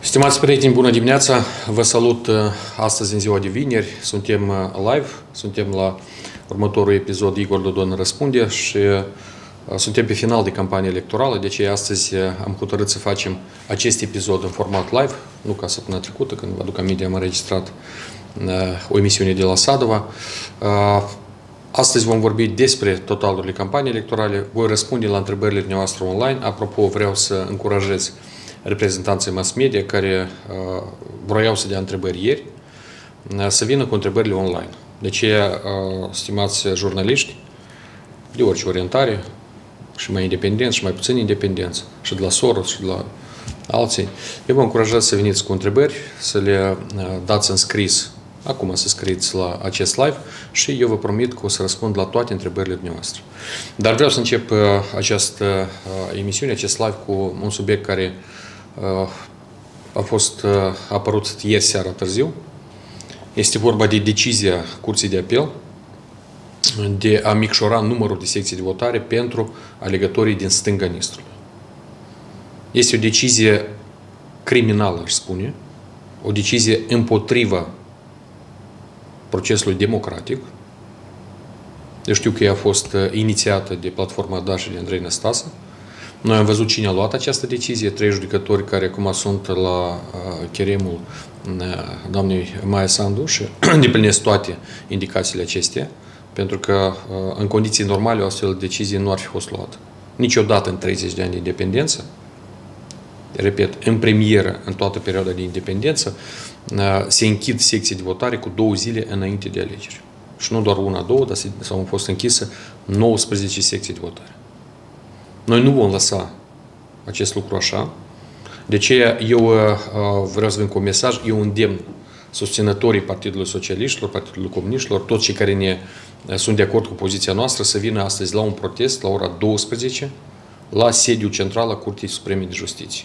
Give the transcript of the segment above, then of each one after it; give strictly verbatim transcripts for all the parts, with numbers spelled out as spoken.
Stimați prieteni, bună dimineața! Vă salut astăzi în ziua de vineri. Suntem live, suntem la următorul episod Igor Dodon răspunde și suntem pe final de campanie electorală, de aceea astăzi am hotărât să facem acest episod în format live, nu ca săptămâna trecută, când vă aduc aminte am înregistrat o emisiune de la Sadova. Astăzi vom vorbi despre totalurile campaniei electorale, voi răspunde la întrebările noastre online. Apropo, vreau să încurajez reprezentanții mass media care uh, vroiau să dea întrebări ieri, uh, să vină cu întrebările online. De aceea, uh, stimați jurnaliști, de orice orientare, și mai independenți, și mai puțin independenți, și de la Soros, și de la alții, eu vă încurajez să veniți cu întrebări, să le uh, dați în scris, acum să scrieți la acest live și eu vă promit că o să răspund la toate întrebările noastre. Dar vreau să încep uh, această uh, emisiune, acest live cu un subiect care a fost apărut ieri seara târziu. Este vorba de decizia Curții de Apel de a micșora numărul de secții de votare pentru alegătorii din stânga Nistrului. Este o decizie criminală, aș spune, o decizie împotriva procesului democratic. Eu știu că ea a fost inițiată de platforma Da și de Andrei Năstase. Noi am văzut cine a luat această decizie, trei judecători care acum sunt la cheremul doamnei Maia Sandu și îndeplinesc toate indicațiile acestea, pentru că în condiții normale o astfel de decizie nu ar fi fost luată. Niciodată în treizeci de ani de independență, repet, în premieră, în toată perioada de independență, se închid secții de votare cu două zile înainte de alegeri. Și nu doar una, două, dar s-au fost închise nouăsprezece secții de votare. Noi nu vom lăsa acest lucru așa. De aceea eu vreau să vin cu un mesaj, eu îndemn susținătorii Partidului Socialiștilor, Partidului Comuniștilor, toți cei care ne, sunt de acord cu poziția noastră, să vină astăzi la un protest la ora douăsprezece la sediul central al Curții Supreme de Justiție.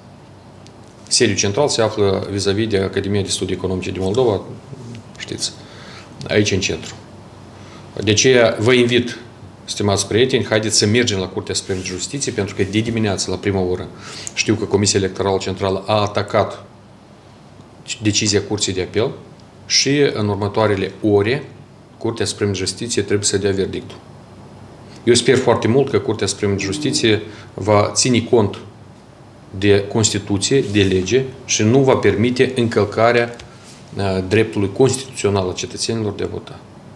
Sediul central se află vis-a-vis de Academia de Studii Economice de Moldova, știți, aici în centru. De aceea vă invit, stimați prieteni, haideți să mergem la Curtea Supremă de Justiție, pentru că de dimineață, la prima oră, știu că Comisia Electorală Centrală a atacat decizia Curții de Apel și în următoarele ore Curtea Supremă de Justiție trebuie să dea verdictul. Eu sper foarte mult că Curtea Supremă de Justiție va ține cont de Constituție, de lege și nu va permite încălcarea dreptului constituțional al cetățenilor de a vota.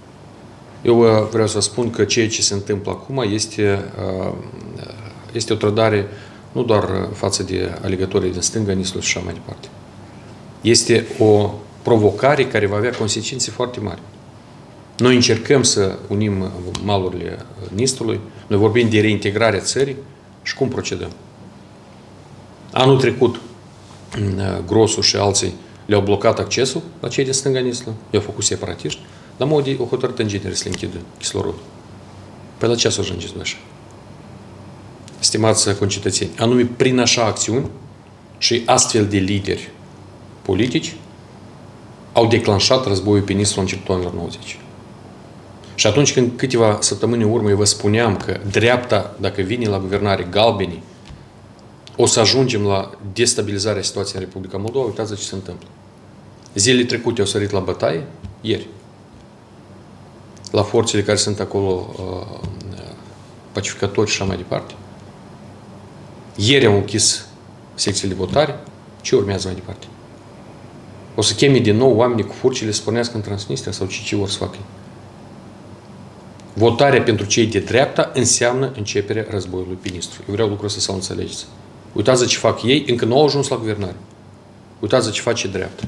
Eu vreau să spun că ceea ce se întâmplă acum este, este o trădare nu doar față de alegătorii din stânga Nistrului și așa mai departe. Este o provocare care va avea consecințe foarte mari. Noi încercăm să unim malurile Nistrului, noi vorbim de reintegrarea țării și cum procedăm. Anul trecut, Grosu și alții le-au blocat accesul la cei din stânga Nistrului, i-au făcut separatiști, dar Modi o hotărât în genere să le închidă kislorod. Păi la ce să ajungeți voi așa? Stimați concetățeni, anume prin așa acțiuni și astfel de lideri politici au declanșat războiul pe Nistru în începutul anilor nouăzeci. Și atunci când câteva săptămâni în urmă eu vă spuneam că dreapta, dacă vine la guvernare, galbenii, o să ajungem la destabilizarea situației în Republica Moldova, uitați ce se întâmplă. Zilele trecute au sărit la bătaie, ieri, la forțele care sunt acolo, uh, pacificatori și așa mai departe. Ieri au închis secțiile de votare. Ce urmează mai departe? O să cheme din nou oamenii cu furcile să pornească în Transnistria sau ce, ce vor să facă? Votarea pentru cei de dreapta înseamnă începerea războiului pe Nistru. Eu vreau lucrul ăsta să-l înțelegeți. Uitați ce fac ei, încă nu au ajuns la guvernare. Uitați ce face dreapta.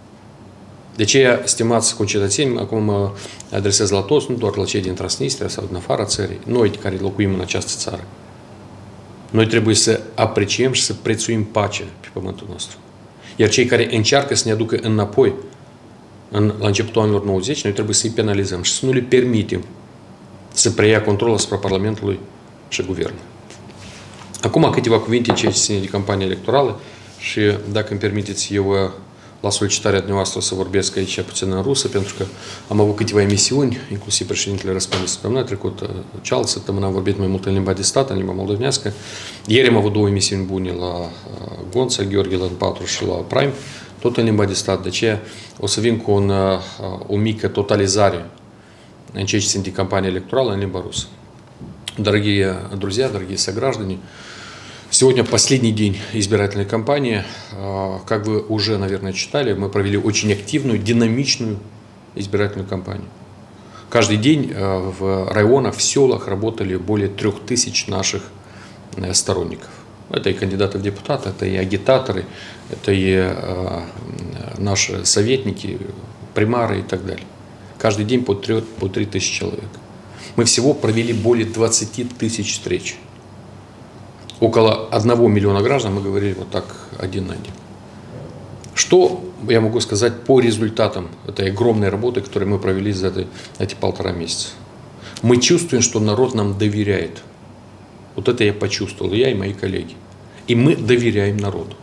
De aceea, stimați concetățeni, acum mă adresez la toți, nu doar la cei din Transnistria sau din afara țării, noi care locuim în această țară. Noi trebuie să apreciem și să prețuim pacea pe pământul nostru. Iar cei care încearcă să ne aducă înapoi în, la începutul anilor nouăzeci, noi trebuie să-i penalizăm și să nu le permitem să preia controlul asupra Parlamentului și Guvernului. Acum câteva cuvinte ceea ce ține de campanie electorală și, dacă îmi permiteți, eu la solicitarea dumneavoastră o să vorbesc aici puțin în rusă, pentru că am avut câteva emisiuni, inclusiv președintele răspunde săptămâna trecută, cealaltă săptămână am vorbit mai mult în limba de stat, în limba moldovenească. Ieri am avut două emisiuni bune la Gonța, Gheorghe Lan patru și la Prime, tot în limba de stat. De aceea o să vin cu un, o mică totalizare în ceea ce țin de campania electorală în limба русская. Дорогие друзья, дорогие сограждане, сегодня последний день избирательной кампании. Как вы уже, наверное, читали, мы провели очень активную, динамичную избирательную кампанию. Каждый день в районах, в селах работали более трех тысяч наших сторонников. Это и кандидаты в депутаты, это и агитаторы, это и наши советники, примары и так далее. Каждый день по три, по три тысячи человек. Мы всего провели более двадцати тысяч встреч. Около одного миллиона граждан, мы говорили вот так один на один. Что я могу сказать по результатам этой огромной работы, которую мы провели за эти, эти полтора месяца? Мы чувствуем, что народ нам доверяет. Вот это я почувствовал, я и мои коллеги. И мы доверяем народу.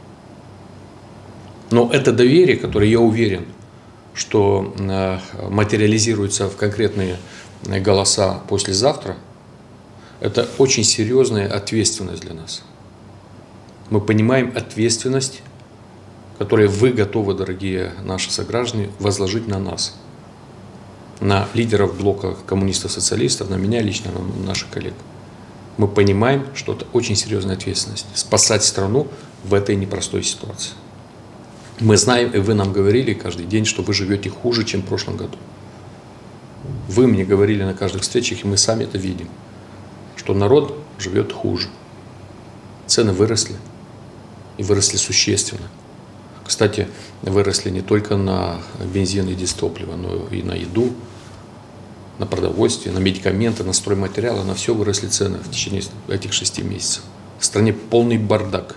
Но это доверие, которое, я уверен, что материализируется в конкретные голоса послезавтра, это очень серьезная ответственность для нас. Мы понимаем ответственность, которую вы готовы, дорогие наши сограждане, возложить на нас, на лидеров блока коммунистов-социалистов, на меня лично, на наших коллег. Мы понимаем, что это очень серьезная ответственность – спасать страну в этой непростой ситуации. Мы знаем, и вы нам говорили каждый день, что вы живете хуже, чем в прошлом году. Вы мне говорили на каждых встречах, и мы сами это видим, что народ живет хуже. Цены выросли, и выросли существенно. Кстати, выросли не только на бензин и дизтопливо, но и на еду, на продовольствие, на медикаменты, на стройматериалы, на все выросли цены в течение этих шести месяцев. В стране полный бардак.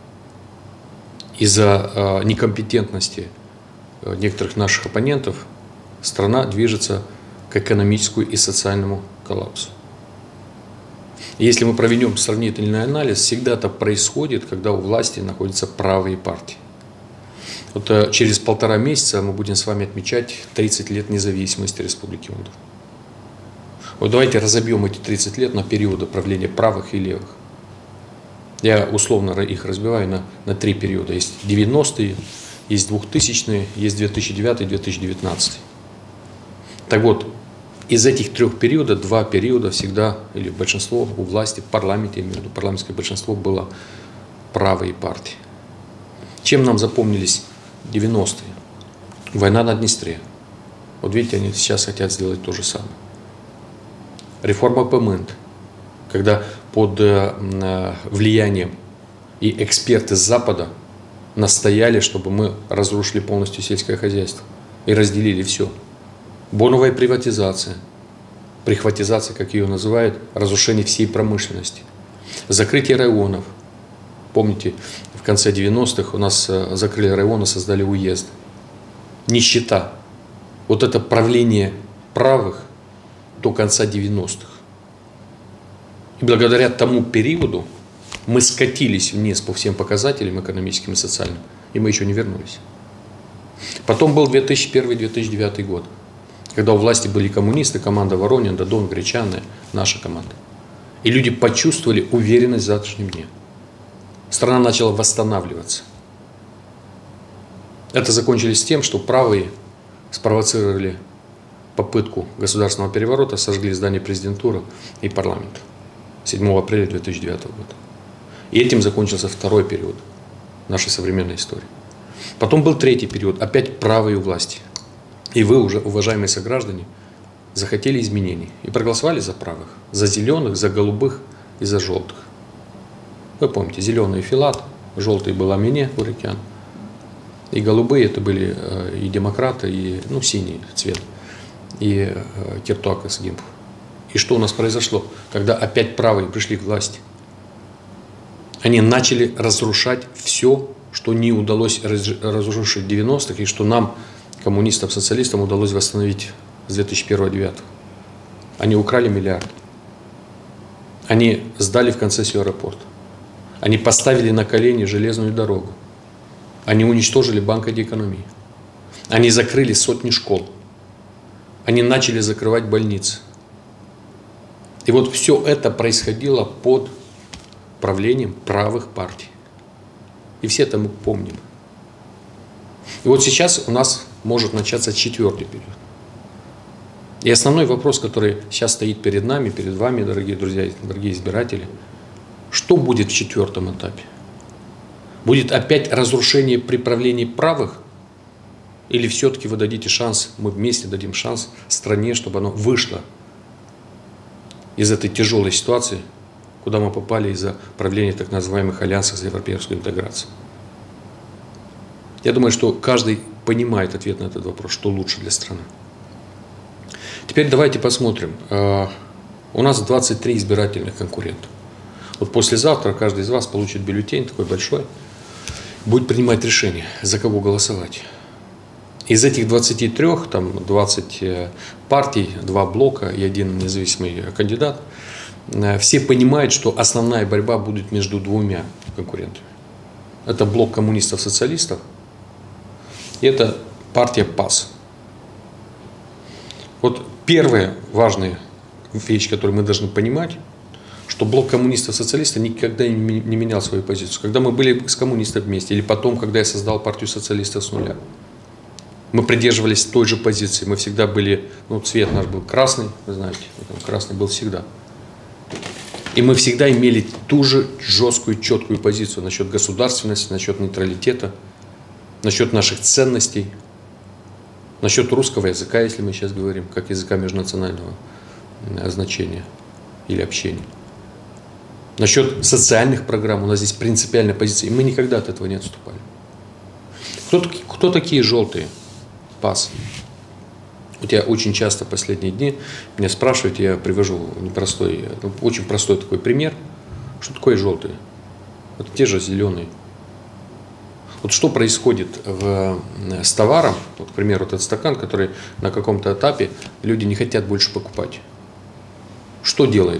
Из-за э, некомпетентности э, некоторых наших оппонентов страна движется к экономическому и социальному коллапсу. Если мы проведем сравнительный анализ, всегда это происходит, когда у власти находятся правые партии. Вот э, через полтора месяца мы будем с вами отмечать тридцать лет независимости Республики Молдова. Вот давайте разобьем эти тридцать лет на периоды правления правых и левых. Я условно их разбиваю на, на три периода. Есть девяностые, есть двухтысячные, есть две тысячи девятый, две тысячи девятнадцатый. Так вот, из этих трех периодов, два периода всегда, или большинство у власти, в парламенте, я имею в виду, парламентское большинство было правые партии. Чем нам запомнились девяностые? Война на Днестре. Вот видите, они сейчас хотят сделать то же самое. Реформа ПМНТ, когда под влиянием и эксперты с Запада настояли, чтобы мы разрушили полностью сельское хозяйство и разделили все. Боновая приватизация, прихватизация, как ее называют, разрушение всей промышленности, закрытие районов. Помните, в конце девяностых у нас закрыли районы, создали уезд. Нищета. Вот это правление правых до конца девяностых. И благодаря тому периоду мы скатились вниз по всем показателям экономическим и социальным, и мы еще не вернулись. Потом был две тысячи первый — две тысячи девятый год, когда у власти были коммунисты, команда Воронин, Дадон, Гречаны, наша команда. И люди почувствовали уверенность в завтрашнем дне. Страна начала восстанавливаться. Это закончилось тем, что правые спровоцировали попытку государственного переворота, сожгли здание президентуры и парламента седьмого апреля две тысячи девятого года. И этим закончился второй период нашей современной истории. Потом был третий период, опять правые у власти. И вы уже, уважаемые сограждане, захотели изменений и проголосовали за правых, за зеленых, за голубых и за желтых. Вы помните, зеленый Филат, желтый был Амине Урикян, и голубые это были и демократы, и ну, синий цвет, и э, Киртуак Исгимпов. И что у нас произошло, когда опять правые пришли к власти? Они начали разрушать все, что не удалось разрушить в девяностых, и что нам, коммунистам, социалистам, удалось восстановить с две тысячи первого — две тысячи девятого. Они украли миллиард. Они сдали в концессию аэропорт. Они поставили на колени железную дорогу. Они уничтожили Банк Экономии. Они закрыли сотни школ. Они начали закрывать больницы. И вот все это происходило под правлением правых партий. И все это мы помним. И вот сейчас у нас может начаться четвертый период. И основной вопрос, который сейчас стоит перед нами, перед вами, дорогие друзья, дорогие избиратели, что будет в четвертом этапе? Будет опять разрушение при правлении правых? Или все-таки вы дадите шанс, мы вместе дадим шанс стране, чтобы оно вышло из этой тяжелой ситуации, куда мы попали из-за правления так называемых альянсов за европейскую интеграцию? Я думаю, что каждый понимает ответ на этот вопрос, что лучше для страны. Теперь давайте посмотрим. У нас двадцать три избирательных конкурента. Вот послезавтра каждый из вас получит бюллетень, такой большой, будет принимать решение, за кого голосовать. Из этих двадцати трёх, там двадцать партий, два блока и один независимый кандидат, все понимают, что основная борьба будет между двумя конкурентами. Это блок коммунистов-социалистов и это партия ПАС. Вот первая важная вещь, которую мы должны понимать, что блок коммунистов-социалистов никогда не менял свою позицию. Когда мы были с коммунистами вместе, или потом, когда я создал партию социалистов с нуля, мы придерживались той же позиции. Мы всегда были, ну, цвет наш был красный, вы знаете, красный был всегда. И мы всегда имели ту же жесткую, четкую позицию насчет государственности, насчет нейтралитета, насчет наших ценностей, насчет русского языка, если мы сейчас говорим, как языка межнационального значения или общения. Насчет социальных программ у нас здесь принципиальная позиция, и мы никогда от этого не отступали. Кто, кто такие желтые? ПАС. Вот я очень часто в последние дни меня спрашивают, я привожу непростой, очень простой такой пример, что такое желтые? Вот те же зеленые. Вот что происходит в, с товаром, вот, к примеру, вот этот стакан, который на каком-то этапе люди не хотят больше покупать. Что делает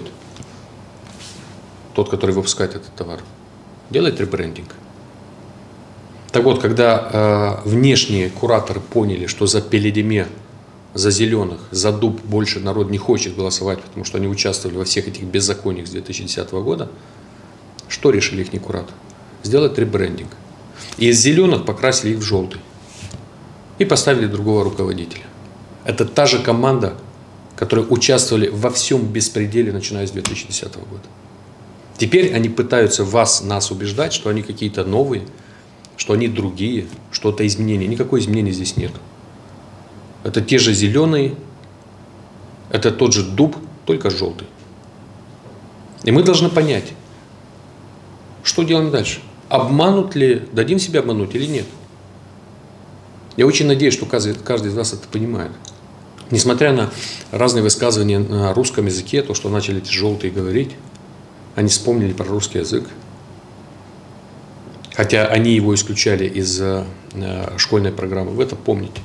тот, который выпускает этот товар? Делает ребрендинг. Так вот, когда э, внешние кураторы поняли, что за Пеледеме, за зеленых, за дуб больше народ не хочет голосовать, потому что они участвовали во всех этих беззакониях с две тысячи десятого года, что решили их кураторы? Сделать ребрендинг. И из зеленых покрасили их в желтый. И поставили другого руководителя. Это та же команда, которые участвовали во всем беспределе, начиная с две тысячи десятого года. Теперь они пытаются вас, нас убеждать, что они какие-то новые, что они другие, что это изменение. Никакой изменения здесь нет. Это те же зеленые, это тот же дуб, только желтый. И мы должны понять, что делаем дальше. Обманут ли, дадим себя обмануть или нет? Я очень надеюсь, что каждый, каждый из вас это понимает. Несмотря на разные высказывания на русском языке, то, что начали эти желтые говорить, они вспомнили про русский язык. Хотя они его исключали из э, школьной программы. Вы это помните.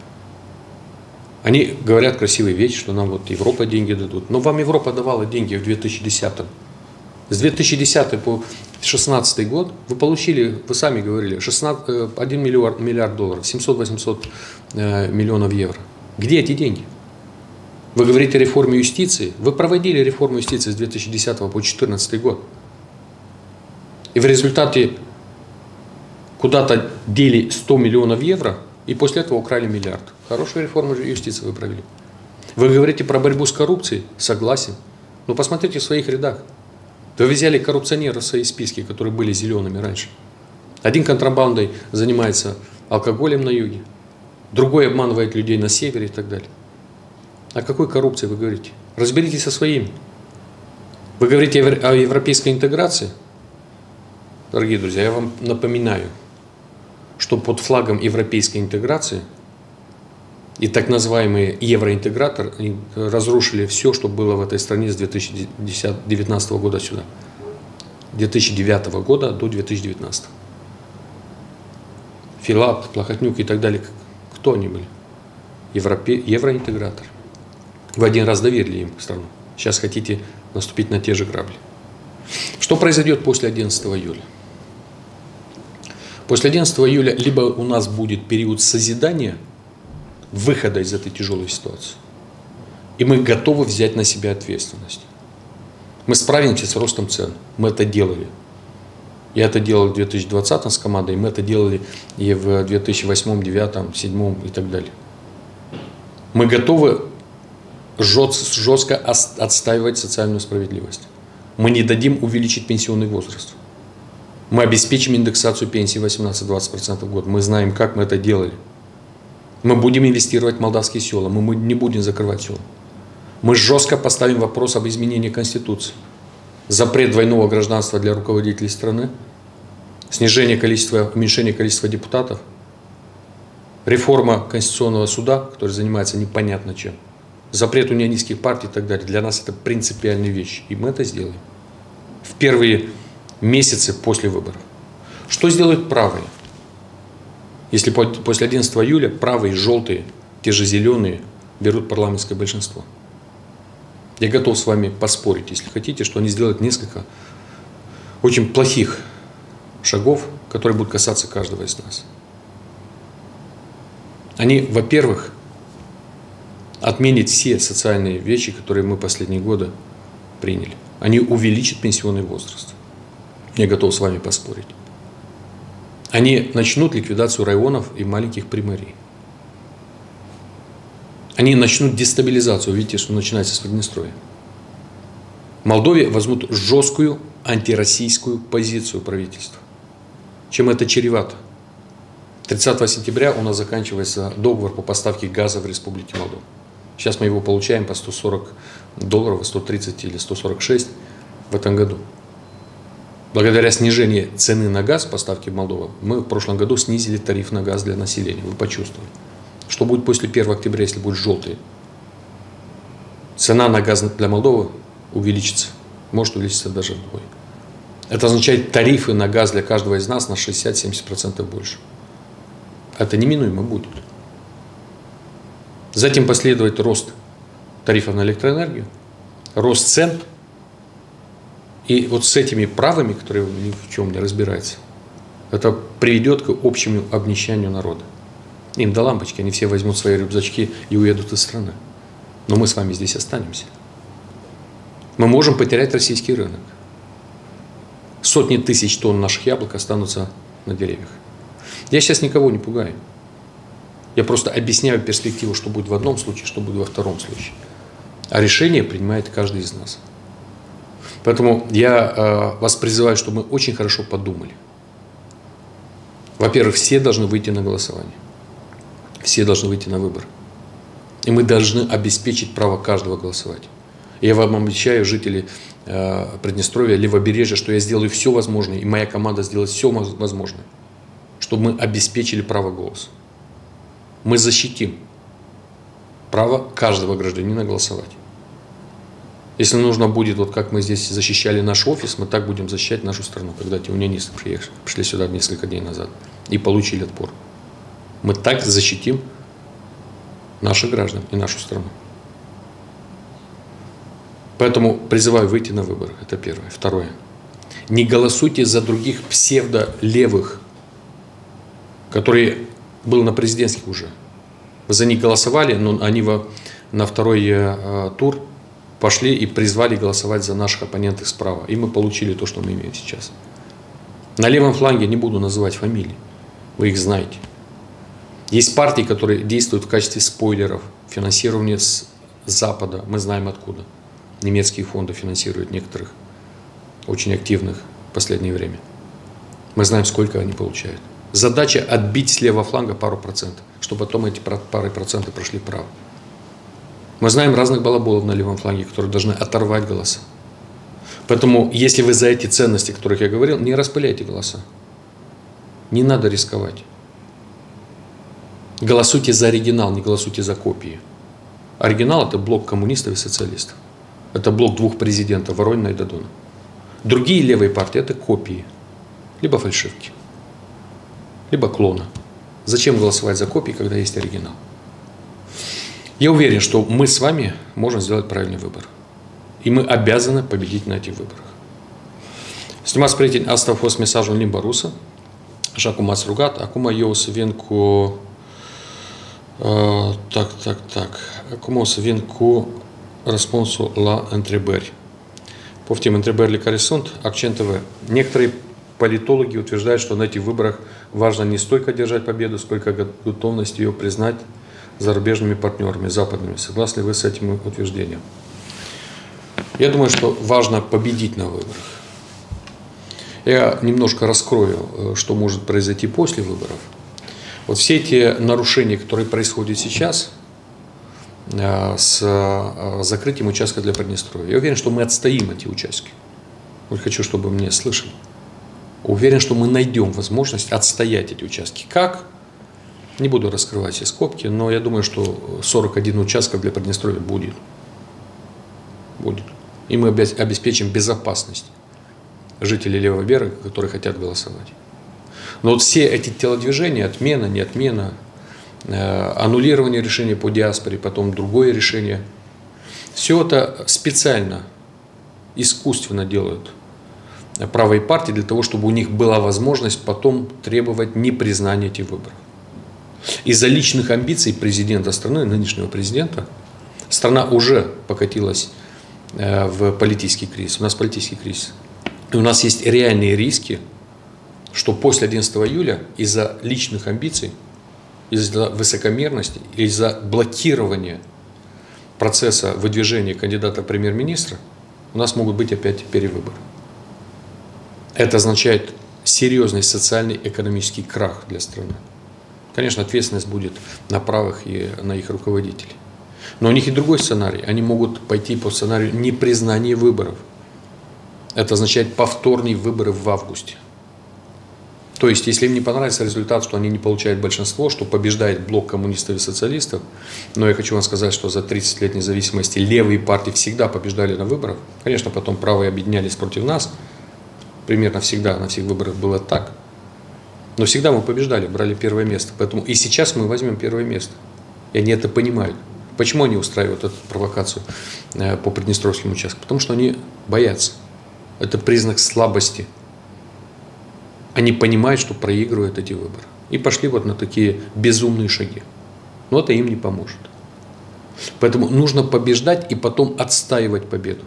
Они говорят красивые вещи, что нам вот Европа деньги дадут. Но вам Европа давала деньги в две тысячи десятом. С две тысячи десятого по две тысячи шестнадцатый год вы получили, вы сами говорили, шестнадцать, один миллиард, миллиард долларов, семьсот-восемьсот э, миллионов евро. Где эти деньги? Вы говорите о реформе юстиции. Вы проводили реформу юстиции с две тысячи десятого по две тысячи четырнадцатый год. И в результате куда-то дели сто миллионов евро, и после этого украли миллиард. Хорошую реформу юстиции вы провели. Вы говорите про борьбу с коррупцией? Согласен. Но посмотрите в своих рядах. Вы взяли коррупционеров в свои списки, которые были зелеными раньше. Один контрабандой занимается алкоголем на юге, другой обманывает людей на севере и так далее. О какой коррупции вы говорите? Разберитесь со своими. Вы говорите о европейской интеграции? Дорогие друзья, я вам напоминаю, что под флагом европейской интеграции и так называемые евроинтеграторы разрушили все, что было в этой стране с две тысячи девятнадцатого года сюда. две тысячи девятого года до две тысячи девятнадцатого. Филат, Плохотнюк и так далее. Кто они были? Европе... Евроинтеграторы. Вы один раз доверили им страну. Сейчас хотите наступить на те же грабли. Что произойдет после одиннадцатого июля? После одиннадцатого июля либо у нас будет период созидания выхода из этой тяжелой ситуации. И мы готовы взять на себя ответственность. Мы справимся с ростом цен. Мы это делали. Я это делал в две тысячи двадцатом с командой, мы это делали и в две тысячи восьмом, две тысячи девятом, две тысячи седьмом и так далее. Мы готовы жестко отстаивать социальную справедливость. Мы не дадим увеличить пенсионный возраст. Мы обеспечим индексацию пенсии восемнадцать-двадцать процентов в год. Мы знаем, как мы это делали. Мы будем инвестировать в молдавские села. Мы не будем закрывать села. Мы жестко поставим вопрос об изменении Конституции. Запрет двойного гражданства для руководителей страны, снижение количества, уменьшение количества депутатов, реформа Конституционного суда, который занимается непонятно чем, запрет унионистских партий и так далее. Для нас это принципиальные вещи. И мы это сделаем в первые месяцы после выборов. Что сделают правые? Если после одиннадцатого июля правые, желтые, те же зеленые берут парламентское большинство. Я готов с вами поспорить, если хотите, что они сделают несколько очень плохих шагов, которые будут касаться каждого из нас. Они, во-первых, отменят все социальные вещи, которые мы последние годы приняли. Они увеличат пенсионный возраст. Я готов с вами поспорить. Они начнут ликвидацию районов и маленьких примарий. Они начнут дестабилизацию. Видите, что начинается с Приднестровья. В Молдове возьмут жесткую антироссийскую позицию правительства. Чем это чревато? тридцатого сентября у нас заканчивается договор по поставке газа в Республике Молдова. Сейчас мы его получаем по сто сорок долларов, сто тридцать или сто сорок шесть в этом году. Благодаря снижению цены на газ поставки в Молдову, мы в прошлом году снизили тариф на газ для населения. Вы почувствовали. Что будет после первого октября, если будет желтый? Цена на газ для Молдовы увеличится. Может увеличиться даже вдвое. Это означает тарифы на газ для каждого из нас на шестьдесят-семьдесят процентов больше. Это неминуемо будет. Затем последует рост тарифов на электроэнергию, рост цен. И вот с этими правами, которые ни в чем не разбираются, это приведет к общему обнищанию народа. Им до лампочки, они все возьмут свои рюкзачки и уедут из страны. Но мы с вами здесь останемся. Мы можем потерять российский рынок. Сотни тысяч тонн наших яблок останутся на деревьях. Я сейчас никого не пугаю. Я просто объясняю перспективу, что будет в одном случае, что будет во втором случае. А решение принимает каждый из нас. Поэтому я э, вас призываю, чтобы мы очень хорошо подумали. Во-первых, все должны выйти на голосование. Все должны выйти на выбор. И мы должны обеспечить право каждого голосовать. Я вам обещаю, жители э, Приднестровья, Левобережья, что я сделаю все возможное, и моя команда сделает все возможное, чтобы мы обеспечили право голоса. Мы защитим право каждого гражданина голосовать. Если нужно будет, вот как мы здесь защищали наш офис, мы так будем защищать нашу страну, когда те унионисты приехали, пришли сюда несколько дней назад и получили отпор. Мы так защитим наших граждан и нашу страну. Поэтому призываю выйти на выборы. Это первое. Второе. Не голосуйте за других псевдолевых, которые были на президентских уже. Вы за них голосовали, но они на второй э, тур пошли и призвали голосовать за наших оппонентов справа. И мы получили то, что мы имеем сейчас. На левом фланге не буду называть фамилии. Вы их знаете. Есть партии, которые действуют в качестве спойлеров. Финансирование с Запада. Мы знаем откуда. Немецкие фонды финансируют некоторых очень активных в последнее время. Мы знаем, сколько они получают. Задача отбить с левого фланга пару процентов, чтобы потом эти пары процентов прошли вправо. Мы знаем разных балаболов на левом фланге, которые должны оторвать голоса. Поэтому, если вы за эти ценности, о которых я говорил, не распыляйте голоса. Не надо рисковать. Голосуйте за оригинал, не голосуйте за копии. Оригинал – это блок коммунистов и социалистов. Это блок двух президентов, Воронина и Додона. Другие левые партии – это копии, либо фальшивки, либо клоны. Зачем голосовать за копии, когда есть оригинал? Я уверен, что мы с вами можем сделать правильный выбор. И мы обязаны победить на этих выборах. Стимас приятель Астафос месажу Лимбаруса, Жаку Мацругат, Акума Йоус Венку Uh, так, так, так. Cum o să vin cu răspunsul la întrebări? Пoftim, întrebările care sunt, акцентовые. Некоторые политологи утверждают, что на этих выборах важно не столько одержать победу, сколько готовность ее признать зарубежными партнерами, западными. Согласны ли вы с этим утверждением? Я думаю, что важно победить на выборах. Я немножко раскрою, что может произойти после выборов. Вот все эти нарушения, которые происходят сейчас с закрытием участка для Приднестровья, я уверен, что мы отстоим эти участки. Вот хочу, чтобы меня слышали. Уверен, что мы найдем возможность отстоять эти участки. Как? Не буду раскрывать все скобки, но я думаю, что сорок один участков для Приднестровья будет. Будет. И мы обеспечим безопасность жителей левого берега, которые хотят голосовать. Но вот все эти телодвижения, отмена, не отмена, э, аннулирование решения по диаспоре, потом другое решение, все это специально, искусственно делают правые партии для того, чтобы у них была возможность потом требовать непризнания этих выборов. Из-за личных амбиций президента страны, нынешнего президента, страна уже покатилась э, в политический кризис. У нас политический кризис. И у нас есть реальные риски, что после одиннадцатого июля из-за личных амбиций, из-за высокомерности, из-за блокирования процесса выдвижения кандидата в премьер-министра у нас могут быть опять перевыборы. Это означает серьезный социальный и экономический крах для страны. Конечно, ответственность будет на правых и на их руководителей. Но у них и другой сценарий. Они могут пойти по сценарию непризнания выборов. Это означает повторные выборы в августе. То есть, если им не понравится результат, что они не получают большинство, что побеждает блок коммунистов и социалистов, но я хочу вам сказать, что за тридцать лет независимости левые партии всегда побеждали на выборах. Конечно, потом правые объединялись против нас. Примерно всегда на всех выборах было так. Но всегда мы побеждали, брали первое место. Поэтому и сейчас мы возьмем первое место. И они это понимают. Почему они устраивают эту провокацию по Приднестровским участкам? Потому что они боятся. Это признак слабости. Они понимают, что проигрывают эти выборы. И пошли вот на такие безумные шаги. Но это им не поможет. Поэтому нужно побеждать и потом отстаивать победу.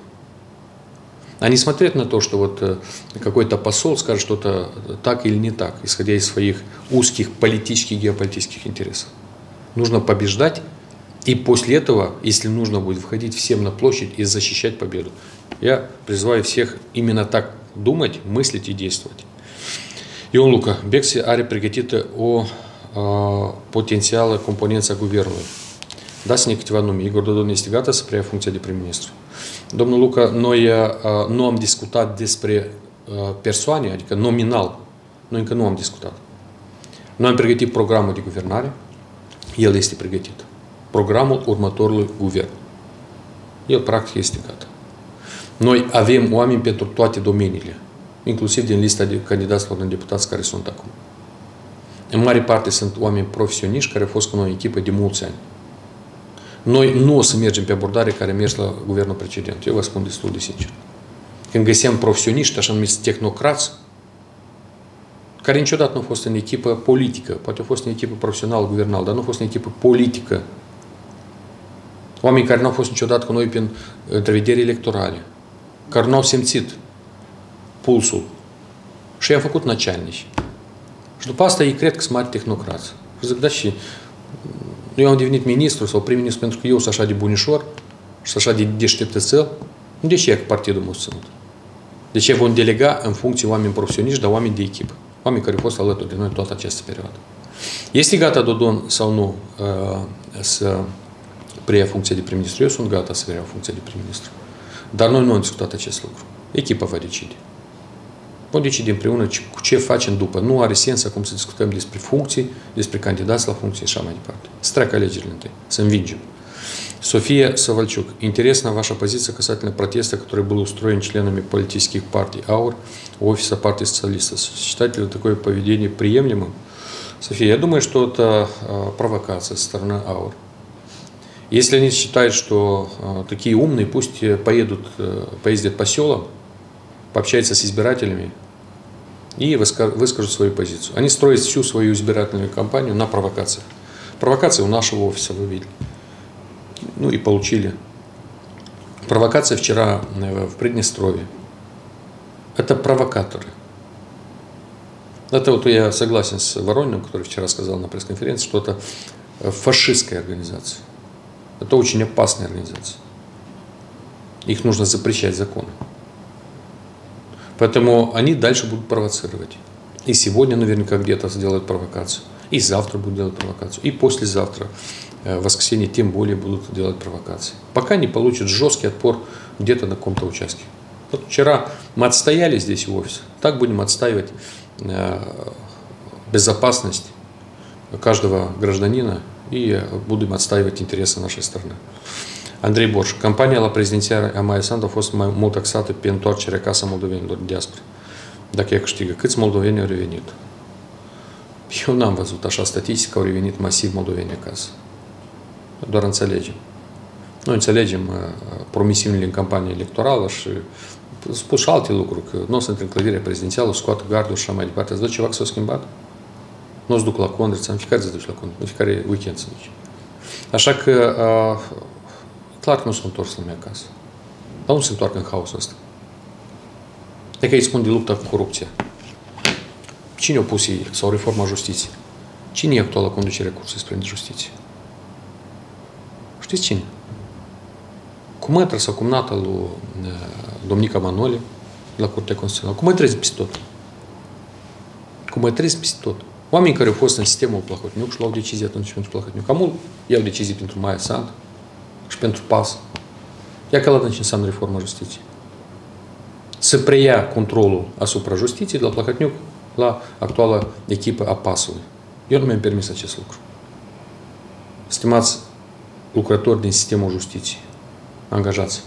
А не смотреть на то, что вот какой-то посол скажет что-то так или не так, исходя из своих узких политических, геополитических интересов. Нужно побеждать, и после этого, если нужно будет, входить всем на площадь и защищать победу. Я призываю всех именно так думать, мыслить и действовать. Ion Luca, Bexi are pregătită o uh, potențială componență a guvernului. Dați-ne câteva nume. Igor Dodon este gata să preia funcția de prim-ministru. Domnul Luca, noi uh, nu am discutat despre uh, persoane, adică nominal. Noi încă nu am discutat. Noi am pregătit programul de guvernare. El este pregătit. Programul următorului guvern. El practic este gata. Noi avem oameni pentru toate domeniile, inclusiv din lista de candidaților în deputați care sunt acum. În mare parte sunt oameni profesioniști care au fost cu noi în echipă de mulți ani. Noi nu o să mergem pe abordare care a mers la guvernul precedent. Eu vă spun destul de sincer. Când găseam profesioniști, așa numiți tehnocrați, care niciodată nu au fost în echipă politică, poate au fost în echipă profesională, guvernală, dar nu au fost în echipă politică. Oameni care nu au fost niciodată cu noi prin întrevederi electorale, care nu au simțit pulsul. Și i-am făcut начальnici. Și după asta ei cred că sunt mari tehnocrați. Și zic, da, și eu am devenit ministru sau prim-ministru pentru că eu sunt așa de bunișor și sunt așa de deșteptățel. De ce e că partidul mă susținut? De ce vom delega în funcție oameni profesioniști, dar oameni de echipă? Oameni care au fost alături de noi toată această perioadă. Este gata Dodon sau nu să preia funcția de prim-ministru? Eu sunt gata să preiau funcția de prim-ministru. Dar noi nu am discutat acest lucru. Echipa va decide. Vom decide împreună cu ce facem după. Nu are sens acum să discutăm despre funcții, despre candidați la funcții și așa mai departe. Să treacă alegerile întâi, să învingem. София Савальчук. Интересна ваша позиция касательно протеста, который был устроен членами политических партий АУР у офиса партии социалистов. Считаете ли такое поведение приемлемым? София, я думаю, что это провокация со стороны АУР. Если они считают, что такие умные, пусть поедут, поездят по селам, пообщаются с избирателями и выскажут свою позицию. Они строят всю свою избирательную кампанию на провокациях. Провокации у нашего офиса вы видели. Ну и получили. Провокация вчера в Приднестровье. Это провокаторы. Это вот я согласен с Ворониным, который вчера сказал на пресс-конференции, что это фашистская организация. Это очень опасная организация. Их нужно запрещать законом. Поэтому они дальше будут провоцировать. И сегодня наверняка где-то сделают провокацию. И завтра будут делать провокацию. И послезавтра, в воскресенье, тем более будут делать провокации. Пока не получат жесткий отпор где-то на каком-то участке. Вот вчера мы отстояли здесь в офисе. Так будем отстаивать безопасность каждого гражданина и будем отстаивать интересы нашей страны. Андрей Борш. Компания la prezidențiarea a Maiei Sandu a fost mai mult taxată pe întoarcerea acasă a moldovenilor din diaspora. Dacă ea câștigă, câți moldoveni au revenit? Eu n-am văzut așa statistică, au revenit masiv moldoveni acasă. Doar înțelegem. Noi înțelegem promisiunile în campanie electorală și spus și alte lucruri, că nu o să intre în clădirea prezidențială, scoată gardul și așa mai departe. Ați văzut ceva că s-a schimbat? Nu o să duc la Condrița, în fiecare zi duci la Condrița, în fiecare weekend să duci. Așa că, clar că nu s-a întors lumea acasă. Dar nu se întoarcă în haosul ăsta. E că îi spun de lupta cu corupția. Cine a pus ei? Sau reforma justiției? Cine e actuala conducerea Cursului Suprem de Justiție? Știți cine? Cumătră sau cumnata lui Domnica Manole la Curtea Constituțională. Cumătrezi peste tot. Cumătrezi peste tot. Oameni care au fost în sistemul Plahotniuc și luau decizii atunci pentru Plahotniuc. Cam mult iau decizii pentru Maia Sandu și pentru P A S. Ia că la atunci înseamnă reforma justiției. Să preia controlul asupra justiției de la Plahotniuc la actuala echipă a P A S-ului. Eu nu mi-am permis acest lucru. Stimați lucrători din sistemul justiției, angajați.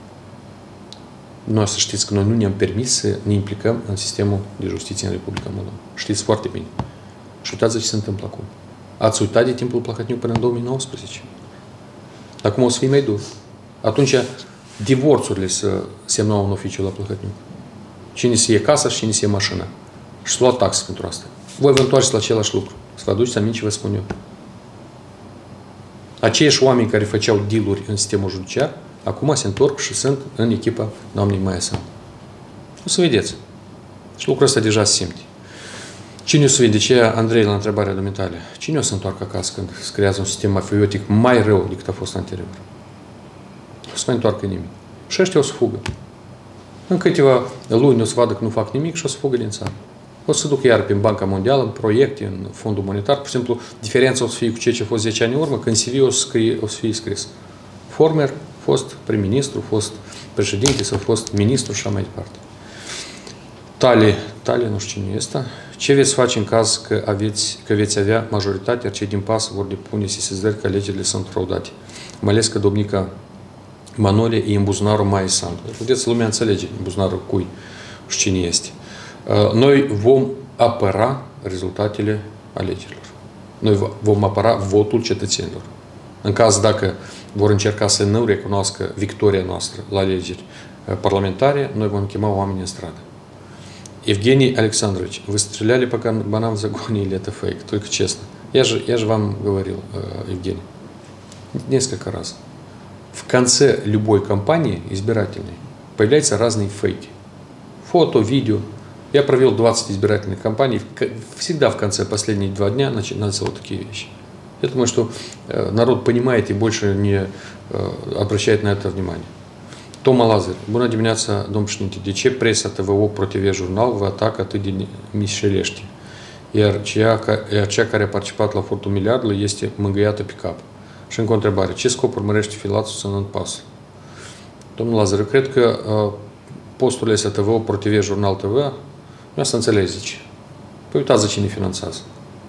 Noi să știți că noi nu ne-am permis să ne implicăm în sistemul de justiție în Republica Moldova. Știți foarte bine. Și uitați ce se întâmplă acum. Ați uitat de timpul Plahotniuc până în două mii nouăsprezece. Acum o să fie mai dur. Atunci divorțurile să semnau un oficiu la Plahotniuc. Cine se ie casa și cine se ie mașina. Și să lua taxe pentru asta. Voi vă întoarceți la același lucru. Să vă aduceți aminte ce vă spun eu. Aceiași oameni care făceau deal-uri în sistemul judiciar, acum se întorc și sunt în echipa doamnei Maia Sandu. O să vedeți. Și lucrul ăsta deja se simte. Cine o să vede? Ce Andrei la întrebarea dumitale? Cine o să întoarcă acasă când se creează un sistem mafiotic mai rău decât a fost anterior? O să mai întoarcă nimeni. Și ăștia o să fugă. În câteva luni o să vadă că nu fac nimic și o să fugă din țară. O să duc iar pe Banca Mondială, în proiecte, în fondul monetar. Pur și simplu, diferența o să fie cu ceea ce a fost zece ani în urmă, când C V o să, scrie, o să fie scris. Former, fost prim-ministru, fost președinte sau fost ministru și așa mai departe. Tale, tale, nu știu cine este. Ce veți face în caz că, aveți, că veți avea majoritate, iar cei din P A S vor depune sesizări că alegerile sunt fraudate? Mai ales că Domnica Manole e în buzunarul Maiei Sandu. Vedeți, lumea înțelege în buzunarul cui și cine este. Noi vom apăra rezultatele alegerilor. Noi vom apăra votul cetățenilor. În caz dacă vor încerca să nu recunoască victoria noastră la alegeri parlamentare, noi vom chema oamenii în stradă. Евгений Александрович, вы стреляли по баранам в загоне или это фейк? Только честно. Я же, я же вам говорил, Евгений, несколько раз. В конце любой кампании избирательной появляются разные фейки. Фото, видео. Я провел двадцать избирательных кампаний. Всегда в конце, последние два дня, начинаются вот такие вещи. Я думаю, что народ понимает и больше не обращает на это внимание. Тома Лазар. Bună dimineața, domn președinte. De ce presa T V O Pro T V Jurnal vă atacă atât de mișelește? Iar cea care a participat la furtul miliardului este mângâiată pe cap. Și încă o întrebare. Ce scop urmărește Filat susținând P A S? Domnul Lazar, eu cred că posturile astea T V O Pro T V Jurnal T V, nu să înțelegeți zice. Păi uitați cine finanțează.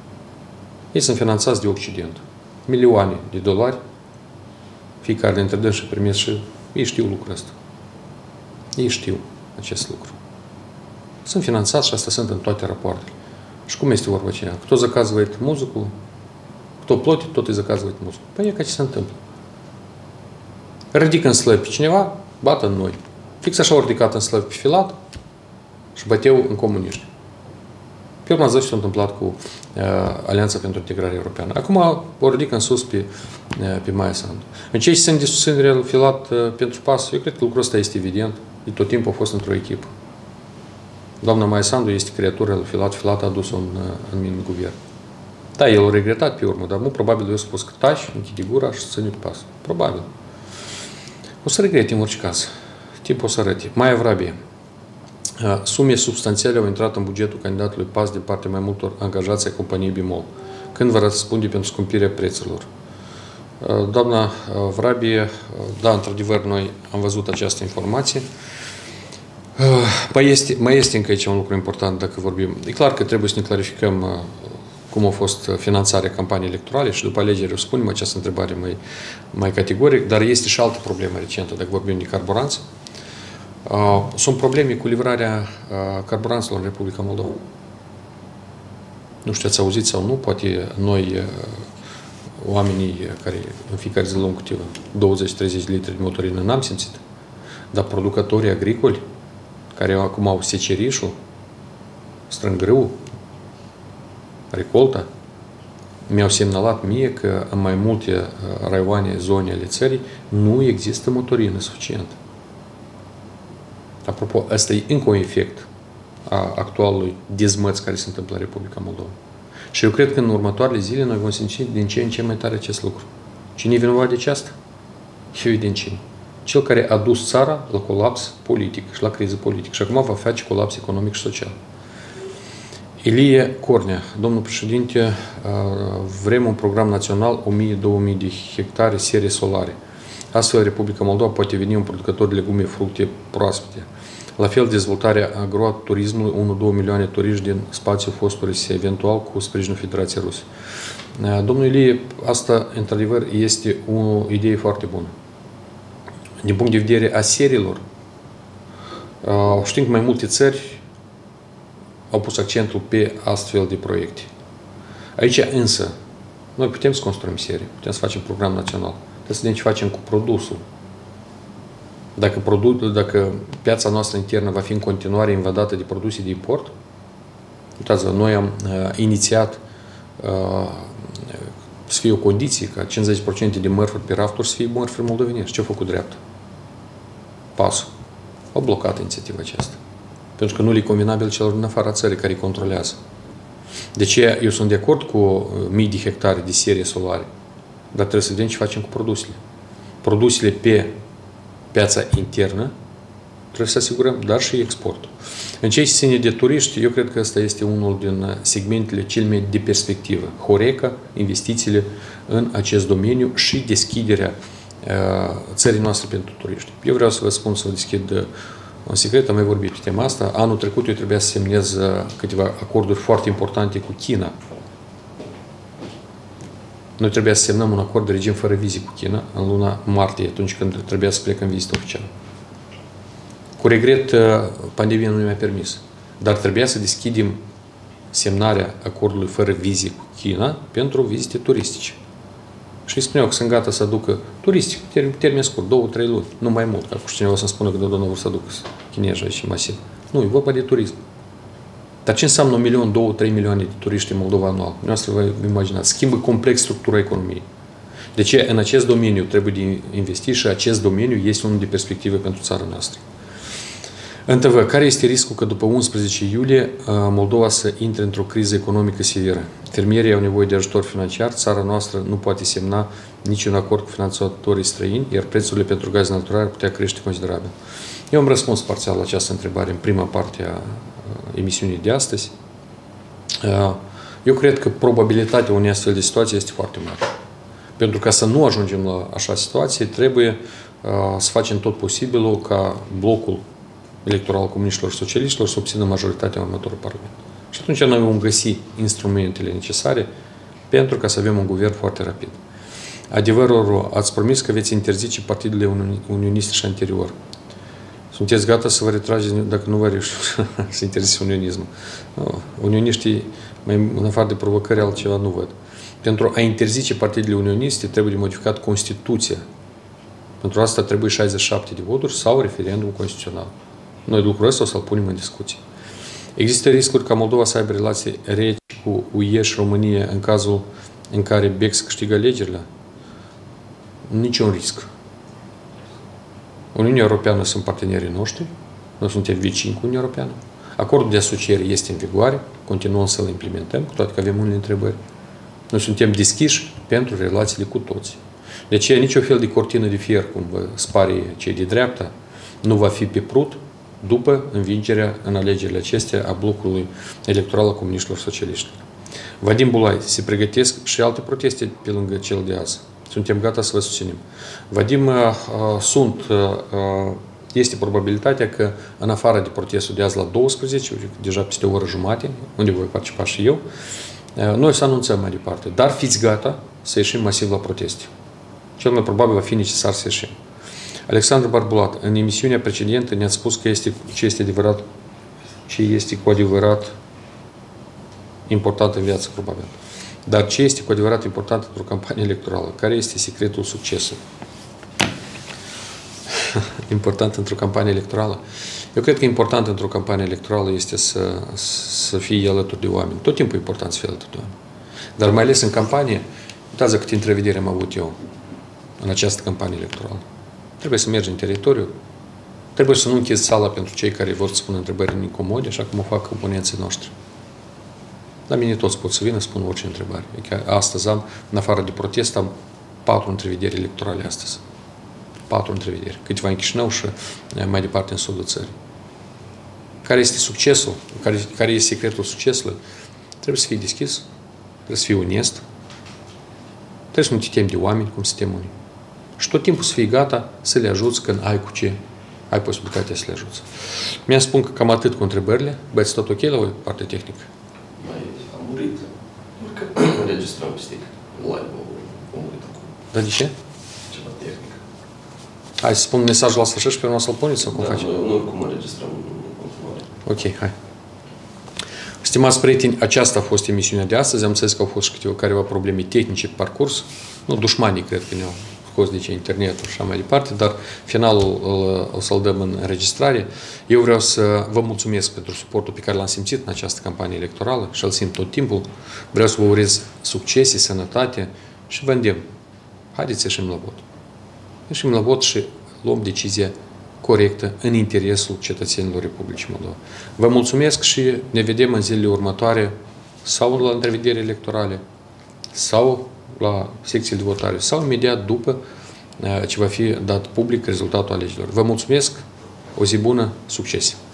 Ei sunt finanțați de Occident. Milioane de dolari. Fiecare dintre dânsi primesc și ei știu lucrul ăsta. Ei știu acest lucru. Sunt finanțați și asta sunt în toate rapoartele. Și cum este vorba aceea? Кто заказывает музыку, кто plătit, tot îi заказывает музыку. Păi e ca ce se întâmplă. Ridică în slăbi pe cineva, bată în noi. Fix așa au ridicat în slăbi pe Filat și băteau în comuniști. Pe urmă, ce s-a întâmplat cu uh, Alianța pentru Integrare Europeană. Acum o ridic în sus pe, uh, pe Maia Sandu. În ceea ce se de susținere al filat uh, pentru PAS, eu cred că lucrul ăsta este evident. E tot timpul a fost într-o echipă. Doamna Maia Sandu este creatura lui Filat, Filat a adus-o în, în, în guvern. Da, el a regretat pe urmă, dar nu, probabil eu a spus că taci, închide gura și ține pe pas. Probabil. O să regrete în orice caz. Timpul o să arăte. Maia Vrabie. Sume substanțiale au intrat în bugetul candidatului PAS de partea mai multor angajați ai companiei Bimol. Când va răspunde pentru scumpirea prețurilor? Doamna Vrabie, da, într-adevăr, noi am văzut această informație. Mai este, mai este încă aici un lucru important dacă vorbim. E clar că trebuie să ne clarificăm cum a fost finanțarea campaniei electorale și după alegeri o spunem această întrebare mai, mai categoric, dar este și altă problemă recentă dacă vorbim de carburanți. Sunt probleme cu livrarea carburanților în Republica Moldova. Nu știu, ați auzit sau nu, poate noi, oamenii care în fiecare zi luăm câteva douăzeci treizeci de litri de motorină, n-am simțit. Dar producătorii agricoli, care acum au secerișul, strâng grâu, recolta, mi-au semnalat mie că în mai multe raioane, zone ale țării, nu există motorină suficientă. Apropo, ăsta e încă un efect a actualului dezmăț care se întâmplă în Republica Moldova. Și eu cred că în următoarele zile noi vom simți din ce în ce mai tare acest lucru. Cine e vinovat de aceasta? Evident cine. Cel care a dus țara la colaps politic și la criză politică. Și acum va face colaps economic și social. Ilie Cornea, domnul președinte, vrem un program național o mie două mii de hectare serie solare. Astfel, Republica Moldova poate veni un producător de legume, fructe proaspete. La fel, dezvoltarea agroturismului, unu două milioane turiști din spațiul fostului Rusiei, eventual cu sprijinul Federației Ruse. Domnul Ilie, asta, într-adevăr, este o idee foarte bună. Din punct de vedere a seriilor, știm că mai multe țări au pus accentul pe astfel de proiecte. Aici însă, noi putem să construim serii, putem să facem program național, trebuie să vedem ce facem cu produsul. Dacă, produ dacă piața noastră internă va fi în continuare invadată de produse de import, uitați-vă, noi am uh, inițiat uh, să fie o condiție ca cincizeci la sută de mărfuri pe rafturi să fie mărfuri moldovenești. Ce a făcut dreapta? Pasul. Au blocat inițiativa aceasta. Pentru că nu le convenabil celor din afara țării care îi controlează. De ce eu sunt de acord cu mii de hectare de serie solare, dar trebuie să vedem ce facem cu produsele. Produsele pe piața internă trebuie să asigurăm, dar și exportul. În ce se ține de turiști, eu cred că ăsta este unul din segmentele cel mai de perspectivă. Horeca, investițiile în acest domeniu și deschiderea uh, țării noastre pentru turiști. Eu vreau să vă spun, să vă deschid un secret, am mai vorbit pe tema asta. Anul trecut eu trebuia să semnez câteva acorduri foarte importante cu China. Noi trebuia să semnăm un acord de regim fără vize cu China în luna martie, atunci când trebuia să plec în vizită oficială. Cu regret, pandemia nu ne-a permis. Dar trebuia să deschidem semnarea acordului fără vize cu China pentru vizite turistice. Și îi spuneau că sunt gata să aducă turistic, termen, termen scurt, două, trei luni, nu mai mult, ca cu cineva să-mi spună că deodată vor să aducă chinezi aici masiv. Nu, e vorba de turism. Dar ce înseamnă un milion, două, trei milioane de turiști în Moldova anual? Noastră vă imaginați. Schimbă complex structura economiei. De ce în acest domeniu trebuie de investi și acest domeniu este unul de perspectivă pentru țara noastră. Într-adevăr, care este riscul că după unsprezece iulie Moldova să intre într-o criză economică severă? Fermierii au nevoie de ajutor financiar, țara noastră nu poate semna niciun acord cu finanțatorii străini, iar prețurile pentru gaze naturale ar putea crește considerabil. Eu am răspuns parțial la această întrebare în prima parte a emisiunii de astăzi. Eu cred că probabilitatea unei astfel de situații este foarte mare. Pentru ca să nu ajungem la așa situație, trebuie să facem tot posibilul ca blocul electoral comuniștilor și socialiștilor să obțină majoritatea în următorul Parlament. Și atunci noi vom găsi instrumentele necesare pentru ca să avem un guvern foarte rapid. Adevărul, ați promis că veți interzice partidele unioniste și anterior. Sunteți gata să vă retrageți dacă nu vă reuși să interzice unionismul. Unioniștii, mai în afară de provocări, altceva nu văd. Pentru a interzice partidele unioniste trebuie de modificat Constituția. Pentru asta trebuie șaizeci și șapte de voturi sau referendum constituțional. Noi lucrul ăsta o să-l punem în discuție. Există riscuri ca Moldova să aibă relații reci cu U E și România în cazul în care B E C câștigă alegerile? Niciun risc. Uniunea Europeană sunt partenerii noștri, noi suntem vecini cu Uniunea Europeană. Acordul de asociere este în vigoare, continuăm să-l implementăm, cu toate că avem unele întrebări. Noi suntem deschiși pentru relațiile cu toți. De aceea, nicio fel de cortină de fier, cum vă spare cei de dreapta, nu va fi pe prut după învingerea în alegerile acestea a blocului electoral al comuniștilor socialiștilor. Vadim Bulai, se pregătesc și alte proteste pe lângă cel de azi. Suntem gata să vă susținem. Vadim, uh, sunt, uh, este probabilitatea că în afară de protestul de azi la douăsprezece, deja peste o oră jumate, unde voi participa și eu, uh, noi să anunțăm mai departe. Dar fiți gata să ieșim masiv la proteste. Cel mai probabil va fi necesar să ieșim. Alexandru Barbulat, în emisiunea precedentă ne-ați spus că este, ce este adevărat, ce este cu adevărat important în viață, probabil. Dar ce este cu adevărat important într-o campanie electorală? Care este secretul succesului? Important într-o campanie electorală? Eu cred că important într-o campanie electorală este să, să fie alături de oameni. Tot timpul e important să fie alături de oameni. Dar mai ales în campanie, uitați câte întrevederi am avut eu în această campanie electorală. Trebuie să mergi în teritoriu, trebuie să nu închizi sala pentru cei care vor să spună întrebări incomode, așa cum o fac oponenții noștri. La mine toți pot să vină, spun orice întrebare. Astăzi am, în afară de protest, am patru întrevederi electorale astăzi. Patru întrevederi. Câteva în Chișinău și mai departe în sudul țării. Care este succesul? Care, care este secretul succesului? Trebuie să fii deschis, trebuie să fii onest, trebuie să nu te temi de oameni, cum suntem unii. Și tot timpul să fii gata să le ajuți când ai cu ce, ai posibilitatea să le ajuți. Mi-a spun că cam atât cu întrebările. Băieți, tot ok la voi, partea tehnică? Mai am murit. Că înregistrăm stic. Live-ul am murit acum. Dar de ce? Ceva tehnic. Hai să spun mesajul la sfârșit și pe urmă să-l puneți sau cum da, facem? Noi, noi oricum înregistrăm în continuare. Ok, hai. Stimați prieteni, aceasta a fost emisiunea de astăzi. Am înțeles că au fost și câteva careva probleme tehnice pe parcurs. Nu, dușmanii cred că ne-au scos de ce internetul și așa mai departe, dar finalul o să-l dăm în înregistrare. Eu vreau să vă mulțumesc pentru suportul pe care l-am simțit în această campanie electorală și îl simt tot timpul. Vreau să vă urez succese, sănătate și vă îndemn. Haideți să ieșim la vot. Ieșim la vot și luăm decizia corectă în interesul cetățenilor Republicii Moldova. Vă mulțumesc și ne vedem în zilele următoare sau la întrevederi electorale sau la secțiile de votare sau imediat după ce va fi dat public rezultatul alegerilor. Vă mulțumesc, o zi bună, succes!